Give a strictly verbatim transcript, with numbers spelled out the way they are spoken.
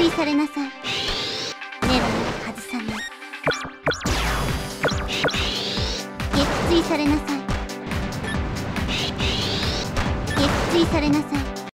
墜されなさい。狙いを外さない。撃墜されなさい。撃墜されなさい。